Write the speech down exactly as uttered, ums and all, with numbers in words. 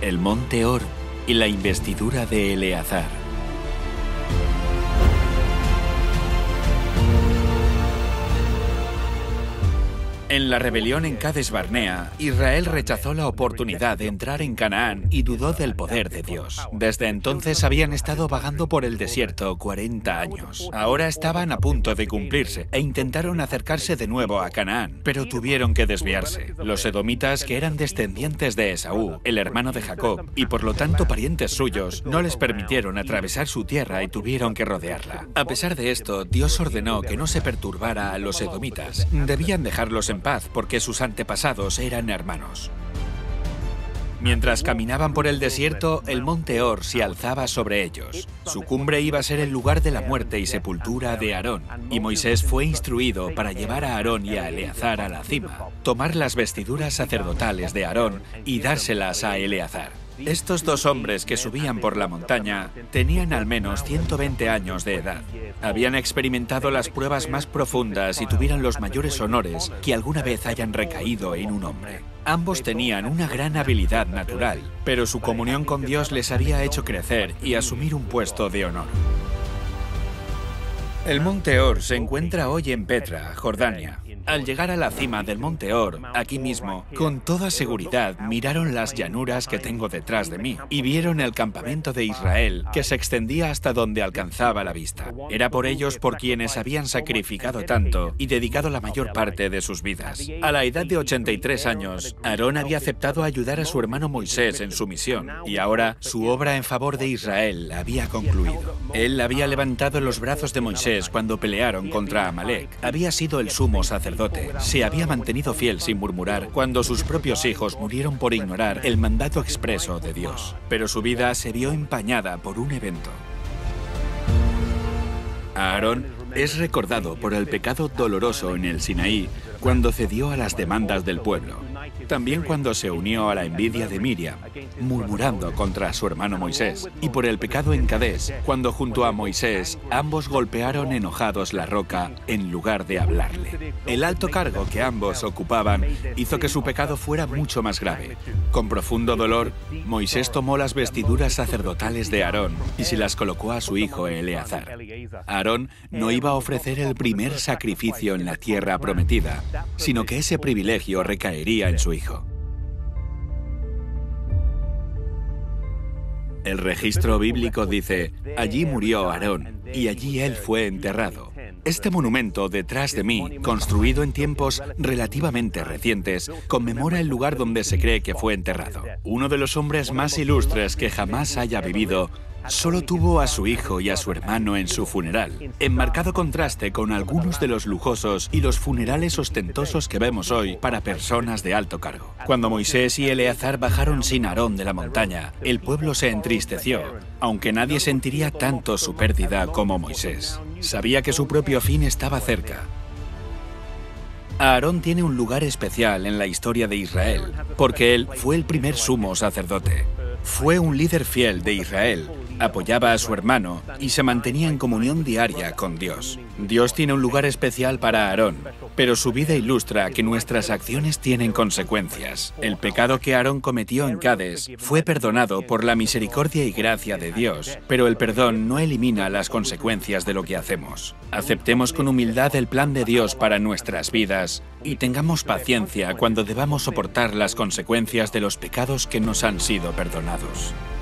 el monte Hor y la investidura de Eleazar. En la rebelión en Cades Barnea, Israel rechazó la oportunidad de entrar en Canaán y dudó del poder de Dios. Desde entonces habían estado vagando por el desierto cuarenta años. Ahora estaban a punto de cumplirse e intentaron acercarse de nuevo a Canaán, pero tuvieron que desviarse. Los edomitas, que eran descendientes de Esaú, el hermano de Jacob, y por lo tanto parientes suyos, no les permitieron atravesar su tierra y tuvieron que rodearla. A pesar de esto, Dios ordenó que no se perturbara a los edomitas. Debían dejarlos en paz porque sus antepasados eran hermanos. Mientras caminaban por el desierto, el monte Hor se alzaba sobre ellos. Su cumbre iba a ser el lugar de la muerte y sepultura de Aarón, y Moisés fue instruido para llevar a Aarón y a Eleazar a la cima, tomar las vestiduras sacerdotales de Aarón y dárselas a Eleazar. Estos dos hombres que subían por la montaña tenían al menos ciento veinte años de edad. Habían experimentado las pruebas más profundas y tuvieron los mayores honores que alguna vez hayan recaído en un hombre. Ambos tenían una gran habilidad natural, pero su comunión con Dios les había hecho crecer y asumir un puesto de honor. El monte Hor se encuentra hoy en Petra, Jordania. Al llegar a la cima del monte Hor, aquí mismo, con toda seguridad miraron las llanuras que tengo detrás de mí y vieron el campamento de Israel que se extendía hasta donde alcanzaba la vista. Era por ellos por quienes habían sacrificado tanto y dedicado la mayor parte de sus vidas. A la edad de ochenta y tres años, Aarón había aceptado ayudar a su hermano Moisés en su misión y ahora su obra en favor de Israel había concluido. Él había levantado los brazos de Moisés cuando pelearon contra Amalek. Había sido el sumo sacerdote. Se había mantenido fiel sin murmurar cuando sus propios hijos murieron por ignorar el mandato expreso de Dios. Pero su vida se vio empañada por un evento. Aarón es recordado por el pecado doloroso en el Sinaí cuando cedió a las demandas del pueblo. También cuando se unió a la envidia de Miriam, murmurando contra su hermano Moisés, y por el pecado en Cades, cuando junto a Moisés ambos golpearon enojados la roca en lugar de hablarle. El alto cargo que ambos ocupaban hizo que su pecado fuera mucho más grave. Con profundo dolor, Moisés tomó las vestiduras sacerdotales de Aarón y se las colocó a su hijo Eleazar. Aarón no iba a ofrecer el primer sacrificio en la tierra prometida, sino que ese privilegio recaería en su hijo. El registro bíblico dice: allí murió Aarón, y allí él fue enterrado. Este monumento detrás de mí, construido en tiempos relativamente recientes, conmemora el lugar donde se cree que fue enterrado. Uno de los hombres más ilustres que jamás haya vivido solo tuvo a su hijo y a su hermano en su funeral, en marcado contraste con algunos de los lujosos y los funerales ostentosos que vemos hoy para personas de alto cargo. Cuando Moisés y Eleazar bajaron sin Aarón de la montaña, el pueblo se entristeció, aunque nadie sentiría tanto su pérdida como Moisés. Sabía que su propio fin estaba cerca. Aarón tiene un lugar especial en la historia de Israel, porque él fue el primer sumo sacerdote. Fue un líder fiel de Israel, apoyaba a su hermano y se mantenía en comunión diaria con Dios. Dios tiene un lugar especial para Aarón, pero su vida ilustra que nuestras acciones tienen consecuencias. El pecado que Aarón cometió en Cades fue perdonado por la misericordia y gracia de Dios, pero el perdón no elimina las consecuencias de lo que hacemos. Aceptemos con humildad el plan de Dios para nuestras vidas y tengamos paciencia cuando debamos soportar las consecuencias de los pecados que nos han sido perdonados.